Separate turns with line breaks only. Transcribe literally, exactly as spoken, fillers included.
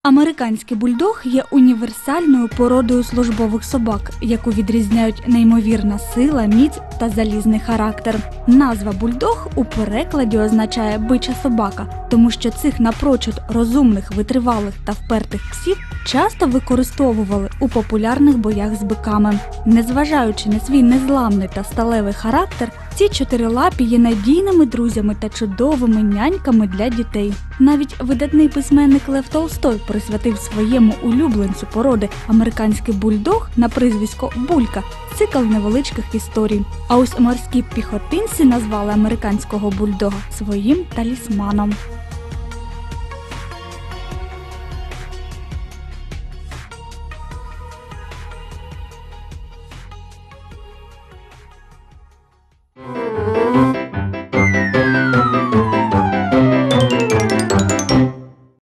Американський бульдог є універсальною породою службових собак, яку відрізняють неймовірна сила, міць та залізний характер. Назва бульдог у перекладі означає «бича собака», тому що цих напрочуд розумних, витривалих та впертих псів часто використовували у популярних боях з биками. Незважаючи на свій незламний та сталевий характер, ці чотирилапі є надійними друзями та чудовими няньками для дітей. Навіть видатний письменник Лев Толстой присвятив своєму улюбленцю породи американський бульдог на прізвисько Булька цикл невеличких історій. А ось морські піхотинці назвали американського бульдога своїм талісманом.